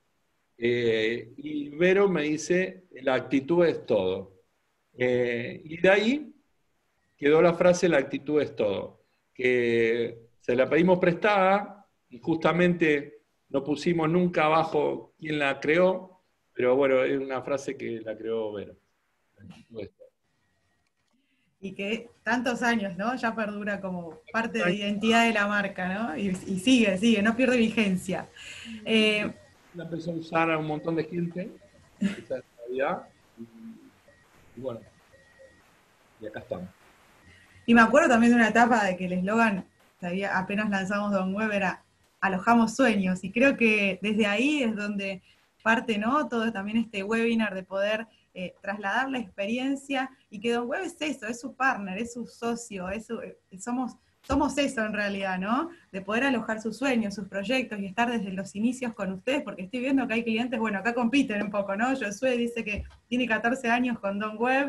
y Vero me dice, la actitud es todo. Y de ahí quedó la frase, la actitud es todo, que se la pedimos prestada, y justamente no pusimos nunca abajo quién la creó, pero bueno, es una frase que la creó Vero. La actitud es todo. Y que tantos años, ¿no? Ya perdura como parte de la identidad de la marca, ¿no? Y sigue, no pierde vigencia. La empezó a usar a un montón de gente, esa es la realidad, y bueno, y acá estamos. Y me acuerdo también de una etapa de que el eslogan, apenas lanzamos Don Webb, era alojamos sueños, y creo que desde ahí es donde parte, ¿no? Todo también este webinar de poder trasladar la experiencia, y que Don Webb es eso, es su partner, es su socio, somos eso en realidad, ¿no? De poder alojar sus sueños, sus proyectos, y estar desde los inicios con ustedes, porque estoy viendo que hay clientes, bueno, acá compiten un poco, ¿no? Josué dice que tiene 14 años con Don Webb,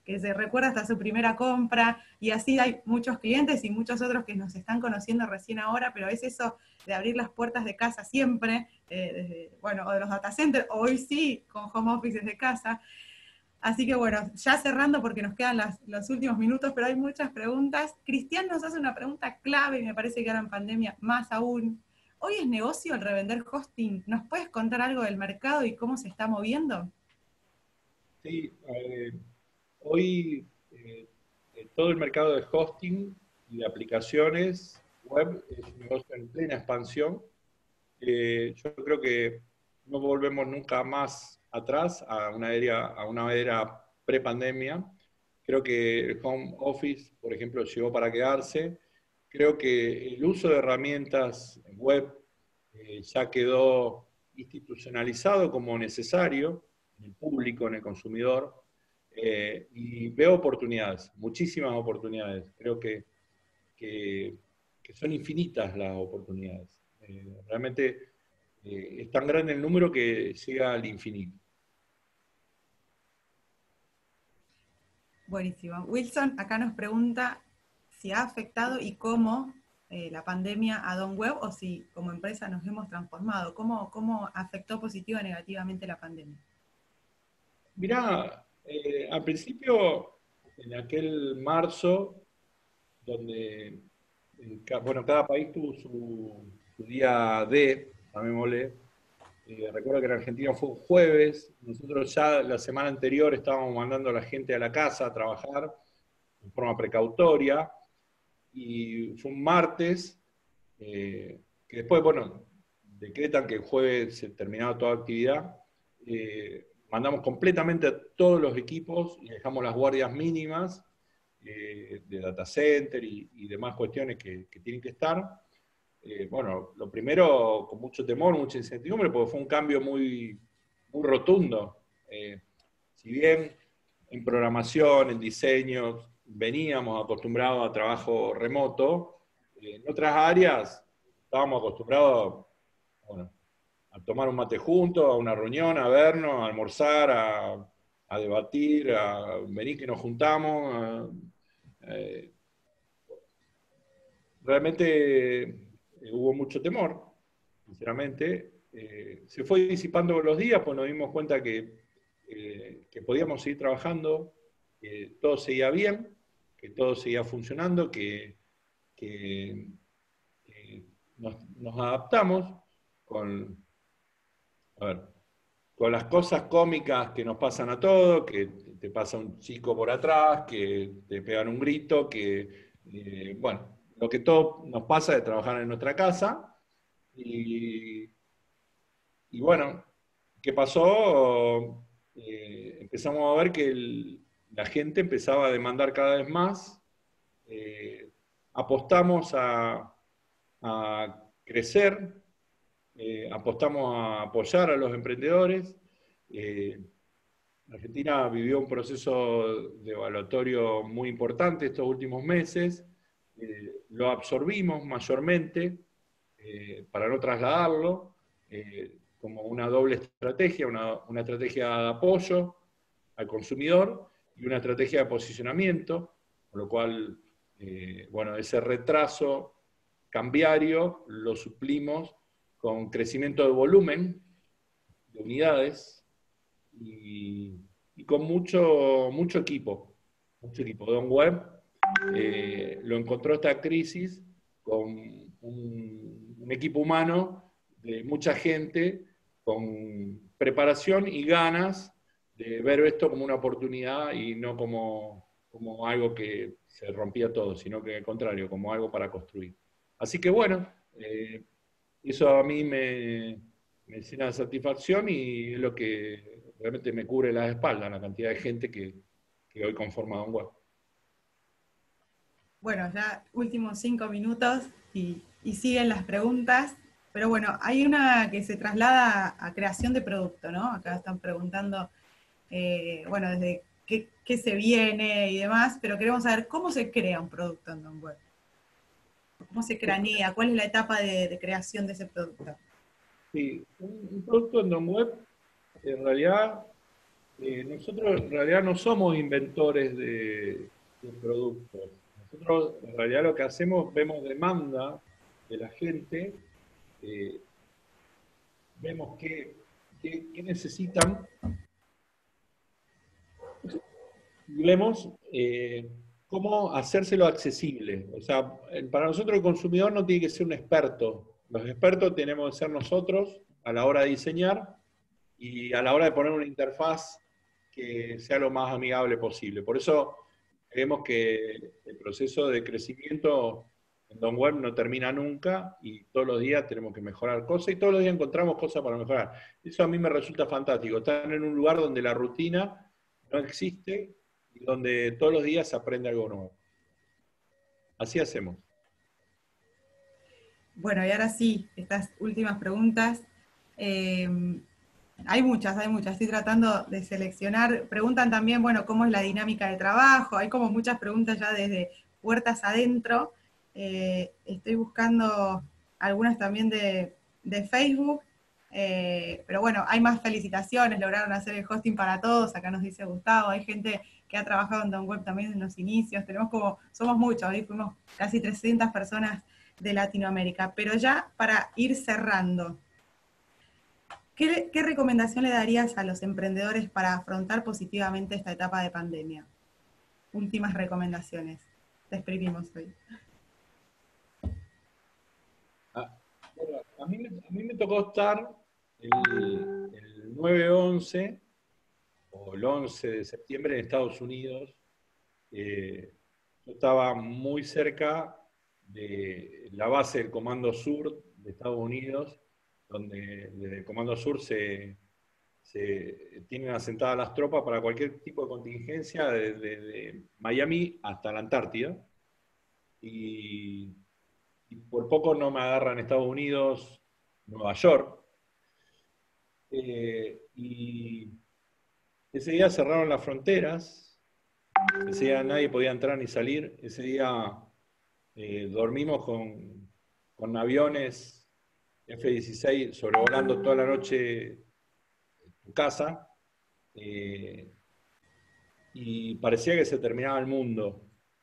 que se recuerda hasta su primera compra, y así hay muchos clientes y muchos otros que nos están conociendo recién ahora, pero es eso de abrir las puertas de casa siempre, o de los data centers, hoy sí, con home office desde casa. Así que bueno, ya cerrando porque nos quedan los últimos minutos, pero hay muchas preguntas. Cristian nos hace una pregunta clave, y me parece que ahora en pandemia más aún. ¿Hoy es negocio el revender hosting? ¿Nos puedes contar algo del mercado y cómo se está moviendo? Sí, hoy todo el mercado de hosting y de aplicaciones web es un negocio en plena expansión. Yo creo que no volvemos nunca más atrás a una era pre-pandemia. Creo que el home office, por ejemplo, llegó para quedarse. Creo que el uso de herramientas web ya quedó institucionalizado como necesario en el público, en el consumidor, y veo oportunidades, muchísimas oportunidades. Creo que son infinitas las oportunidades. Realmente es tan grande el número que llega al infinito. Buenísimo. Wilson acá nos pregunta si ha afectado y cómo la pandemia a Don Web, o si como empresa nos hemos transformado. ¿Cómo afectó positiva o negativamente la pandemia? Mirá, al principio, en aquel marzo, donde cada país tuvo su día D, llamémosle. Recuerdo que en Argentina fue un jueves, nosotros ya la semana anterior estábamos mandando a la gente a la casa a trabajar en forma precautoria, y fue un martes, que después, decretan que el jueves se terminaba toda actividad, mandamos completamente a todos los equipos y dejamos las guardias mínimas de data center y demás cuestiones que tienen que estar. Lo primero, con mucho temor, mucha incertidumbre, porque fue un cambio muy, muy rotundo. Si bien en programación, en diseño, veníamos acostumbrados a trabajo remoto, en otras áreas estábamos acostumbrados a tomar un mate juntos, a una reunión, a vernos, a almorzar, a debatir, a venir que nos juntamos. Realmente hubo mucho temor, sinceramente. Se fue disipando con los días, pues nos dimos cuenta que podíamos seguir trabajando, que todo seguía bien, que todo seguía funcionando, que nos adaptamos con las cosas cómicas que nos pasan a todos, que te pasa un chico por atrás, que te pegan un grito, lo que todo nos pasa de trabajar en nuestra casa. Y bueno, ¿qué pasó? Empezamos a ver que la gente empezaba a demandar cada vez más. Apostamos a crecer, apostamos a apoyar a los emprendedores. Argentina vivió un proceso de evaluatorio muy importante estos últimos meses. Lo absorbimos mayormente para no trasladarlo, como una doble estrategia, una estrategia de apoyo al consumidor y una estrategia de posicionamiento, con lo cual, ese retraso cambiario lo suplimos con crecimiento de volumen, de unidades, y con mucho equipo. Don Web lo encontró esta crisis con un equipo humano de mucha gente, con preparación y ganas de ver esto como una oportunidad y no como algo que se rompía todo, sino que al contrario, como algo para construir. Así que eso a mí me llena de satisfacción y es lo que realmente me cubre la espalda, la cantidad de gente que hoy conforma Don Web. Bueno, ya últimos 5 minutos y siguen las preguntas, pero bueno, hay una que se traslada a creación de producto, ¿no? Acá están preguntando, desde qué se viene y demás, pero queremos saber cómo se crea un producto en Don Web. ¿Cómo se cranea? ¿Cuál es la etapa de creación de ese producto? Sí, un producto en Don Web, en realidad, Nosotros en realidad no somos inventores de productos. Nosotros en realidad lo que hacemos, vemos demanda de la gente, eh, vemos qué necesitan y vemos cómo hacérselo accesible. O sea, para nosotros el consumidor no tiene que ser un experto. Los expertos tenemos que ser nosotros a la hora de diseñar y a la hora de poner una interfaz que sea lo más amigable posible. Por eso creemos que el proceso de crecimiento en Don Web no termina nunca y todos los días tenemos que mejorar cosas y todos los días encontramos cosas para mejorar. Eso a mí me resulta fantástico, estar en un lugar donde la rutina no existe y donde todos los días se aprende algo nuevo. Así hacemos. Bueno, y ahora sí, estas últimas preguntas. Hay muchas. Estoy tratando de seleccionar. Preguntan también, bueno, cómo es la dinámica de trabajo. Hay como muchas preguntas ya desde puertas adentro. Estoy buscando algunas también de Facebook. Pero bueno, hay más felicitaciones. Lograron hacer el hosting para todos. Acá nos dice Gustavo. Hay gente que ha trabajado en Don Web también en los inicios. Somos muchos. Hoy fuimos casi 300 personas de Latinoamérica. Pero ya para ir cerrando, ¿qué recomendación le darías a los emprendedores para afrontar positivamente esta etapa de pandemia? Últimas recomendaciones. Te exprimimos hoy. Bueno, a mí me tocó estar el 9/11 o el 11 de septiembre en Estados Unidos. Yo estaba muy cerca de la base del Comando Sur de Estados Unidos, donde desde el Comando Sur se tienen asentadas las tropas para cualquier tipo de contingencia, desde Miami hasta la Antártida. Y por poco no me agarran Estados Unidos, Nueva York. Y ese día cerraron las fronteras, ese día nadie podía entrar ni salir, ese día dormimos con aviones F-16 sobrevolando toda la noche tu casa, y parecía que se terminaba el mundo.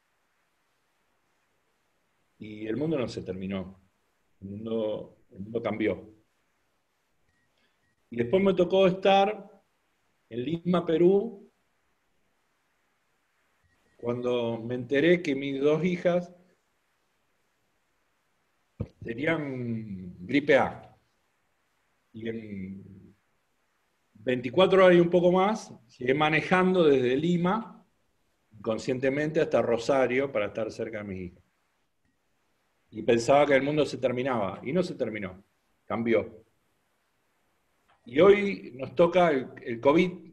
Y el mundo no se terminó, el mundo cambió. Y después me tocó estar en Lima, Perú, cuando me enteré que mis dos hijas tenían gripe A. Y en 24 horas y un poco más, llegué manejando desde Lima, inconscientemente, hasta Rosario para estar cerca de mis hijas. Y pensaba que el mundo se terminaba, y no se terminó, cambió. Y hoy nos toca el COVID,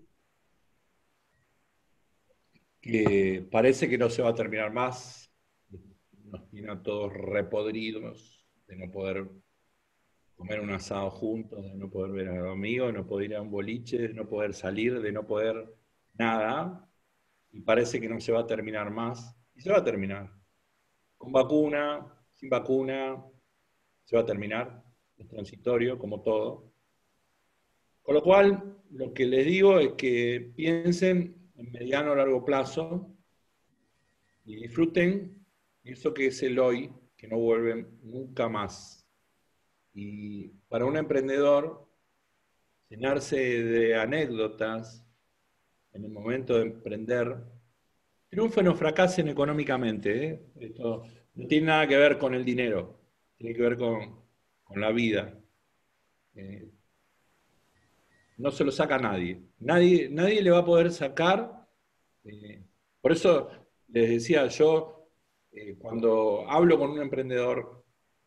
que parece que no se va a terminar más, nos tiene a todos repodridos de no poder comer un asado juntos, de no poder ver a los amigos, de no poder ir a un boliche, de no poder salir, de no poder nada, y parece que no se va a terminar más, y se va a terminar. Con vacuna, sin vacuna, se va a terminar, es transitorio, como todo. Con lo cual, lo que les digo es que piensen en mediano o largo plazo y disfruten eso que es el hoy, que no vuelve nunca más. Y para un emprendedor, llenarse de anécdotas en el momento de emprender, triunfen o fracasen económicamente, ¿eh? Esto no tiene nada que ver con el dinero, tiene que ver con la vida. No se lo saca a nadie. Nadie le va a poder sacar. Por eso les decía yo, cuando hablo con un emprendedor,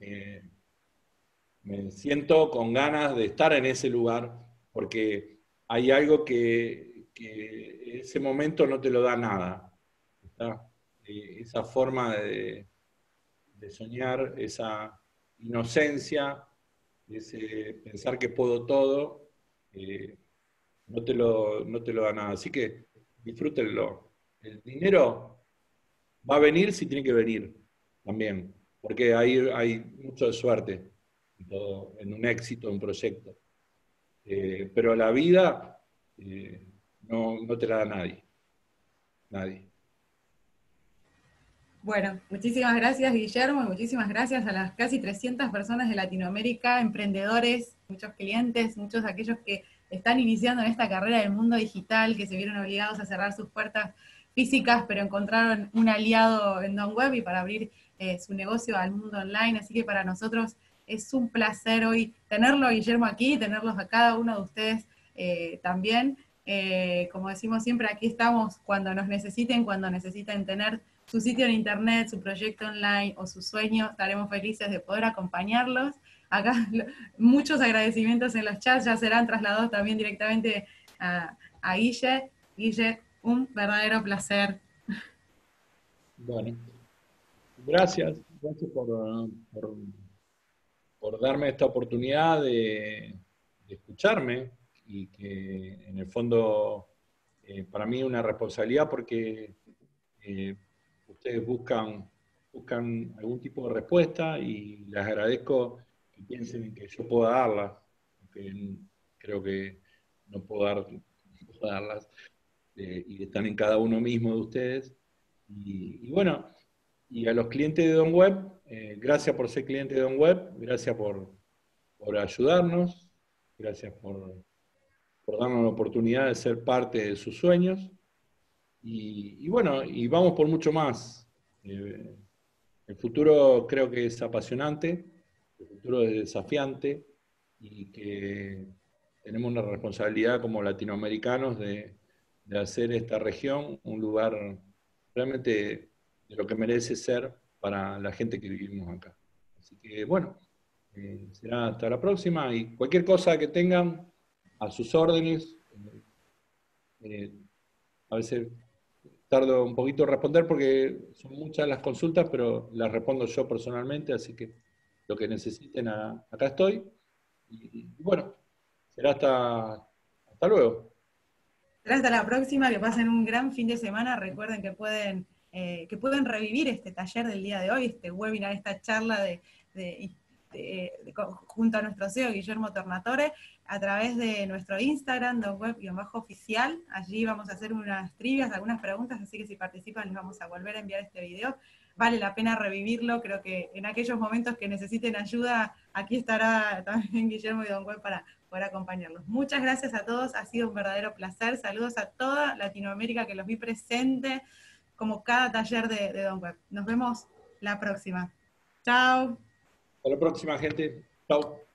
me siento con ganas de estar en ese lugar, porque hay algo que ese momento no te lo da nada. ¿Está? Esa forma de soñar, esa inocencia, ese pensar que puedo todo, no te lo da nada. Así que disfrútenlo. El dinero va a venir si tiene que venir también, porque hay mucho de suerte en un éxito, en un proyecto. Pero la vida no te la da nadie. Nadie. Bueno, muchísimas gracias, Guillermo, y muchísimas gracias a las casi 300 personas de Latinoamérica, emprendedores, muchos clientes, muchos de aquellos que están iniciando en esta carrera del mundo digital, que se vieron obligados a cerrar sus puertas físicas, pero encontraron un aliado en DonWeb y para abrir su negocio al mundo online. Así que para nosotros es un placer hoy tenerlo, Guillermo, aquí, tenerlos a cada uno de ustedes también. Como decimos siempre, aquí estamos cuando nos necesiten, cuando necesiten tener su sitio en internet, su proyecto online o su sueño, estaremos felices de poder acompañarlos. Acá muchos agradecimientos en los chats ya serán trasladados también directamente a Guille. Guille, un verdadero placer. Bueno, gracias por darme esta oportunidad de escucharme y que en el fondo para mí es una responsabilidad porque ustedes buscan algún tipo de respuesta y les agradezco que piensen en que yo pueda darlas, porque creo que no puedo darlas y que están en cada uno mismo de ustedes. Y bueno, y a los clientes de DonWeb, gracias por ser cliente de DonWeb, gracias por ayudarnos, gracias por darnos la oportunidad de ser parte de sus sueños. Y bueno, y vamos por mucho más. El futuro creo que es apasionante, el futuro es desafiante y que tenemos una responsabilidad como latinoamericanos de hacer esta región un lugar realmente de lo que merece ser para la gente que vivimos acá. Así que bueno, será hasta la próxima y cualquier cosa que tengan a sus órdenes. A veces tardo un poquito en responder porque son muchas las consultas, pero las respondo yo personalmente, así que lo que necesiten, acá estoy. Y bueno, será hasta luego. Será hasta la próxima, que pasen un gran fin de semana. Recuerden que pueden revivir este taller del día de hoy, este webinar, esta charla junto a nuestro CEO Guillermo Tornatore, a través de nuestro Instagram, DonWeb_oficial. Allí vamos a hacer unas trivias, algunas preguntas, así que si participan les vamos a volver a enviar este video. Vale la pena revivirlo, creo que en aquellos momentos que necesiten ayuda, aquí estará también Guillermo y DonWeb para poder acompañarlos. Muchas gracias a todos, ha sido un verdadero placer. Saludos a toda Latinoamérica que los vi presente, como cada taller de DonWeb. Nos vemos la próxima. Chao. Hasta la próxima, gente. Chao.